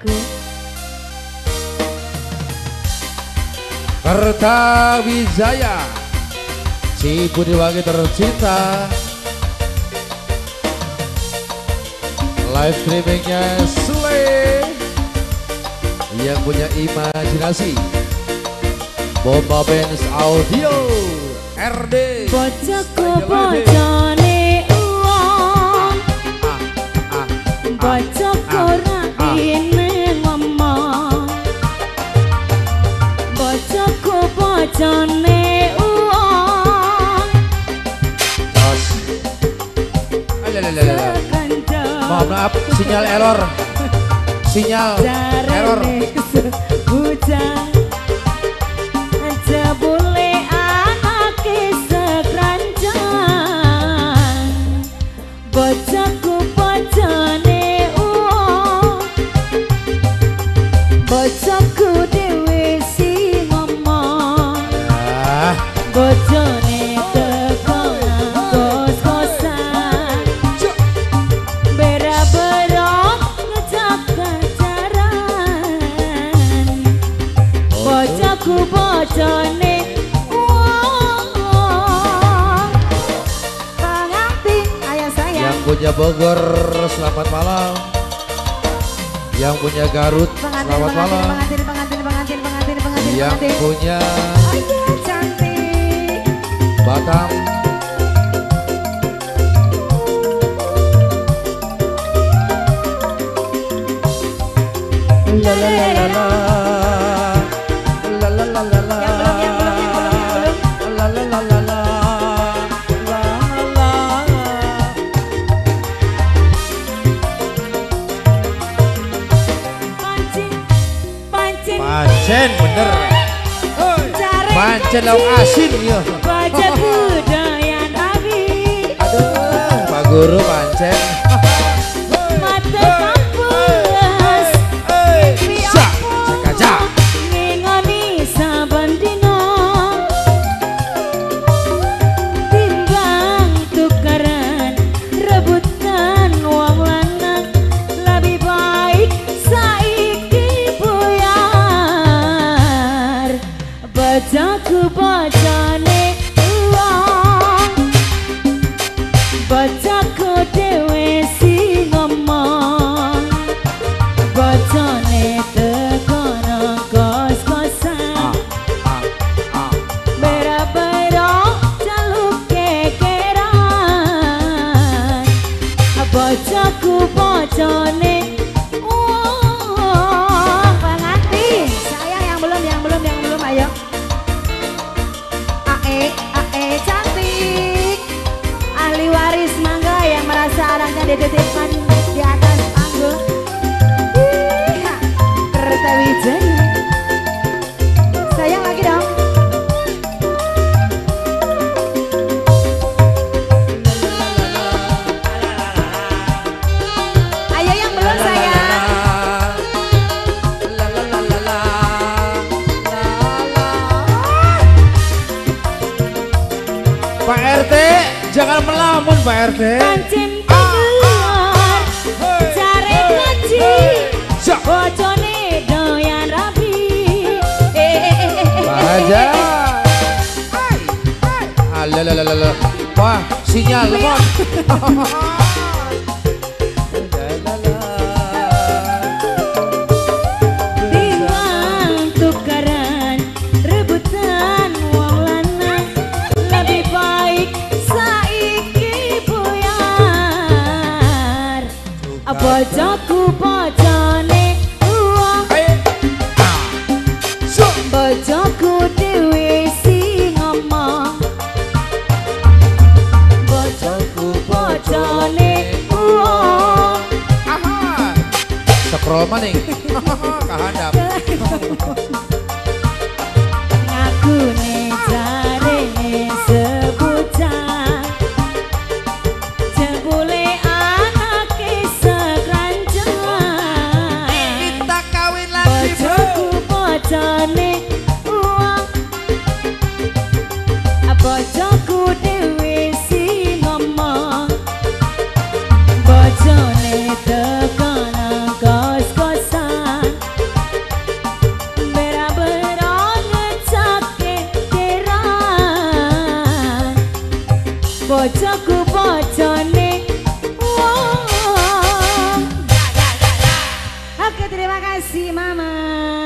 Kertawijaya si Budiwangi tercinta, live streamingnya Sule yang punya imajinasi, Bomba Bands Audio RD bojoku bojone uang, bojoku rakine ngomong, bojoku bojone uang. Maaf, sinyal error. Sinyal error. Jebule anake sekranjang, bojoku bojone uang, bojoku dhewe sing ngomong, bojone teko kos-kosan, bera-bera ngejaga jaran, bojoku bojone uang. Pengantin ayah sayang, Yang punya Bogor selamat malam, yang punya Garut selamat malam, yang punya ayah cantik, Batam la la la la la la la la la la la la la la la. Pancen bener, pancen lauk asin ya. baca budaya Nabi, Pak Guru pancen. mata kampus, Kaca. ngingoni saben dina, timbang tukaran rebutan wong lanang, lebih baik saiki buyar. Bojoku bojone uang, bojoku dhewe sing ngomong, bojone teko nang kos-kosan, bera-bera jaluk kekeran, bojoku bojone uang. Pengantin sayang, yang belum ayo. Ae cantik, ahli waris mangga yang merasa anaknya dititipkan di atas panggung. Kertawijaya sayang lagi dong. Ayo yang belum sayang. Pak RT, jangan melamun Pak RT. Pancen keluar cari ngaji, bojone doyan rapi. Bahagia. Alalala. Wah, sinyal lemot. Timbang tukaran rebutan wong lanang, lebih baik saiki buyar. Bojoku bojone uang, bojoku dhewe sing ngomong, bojoku bojone uang. Scroll maning. Kahandap. Ngakune jarene sebocah, jebule anake sekranjang. Kita kawin lagi, Bro. Bojoku bojone uang, bojoku dhewe sing ngomong, bojone teko nang kos-kosan, bojoku bojone wong. Oke, terima kasih Mama.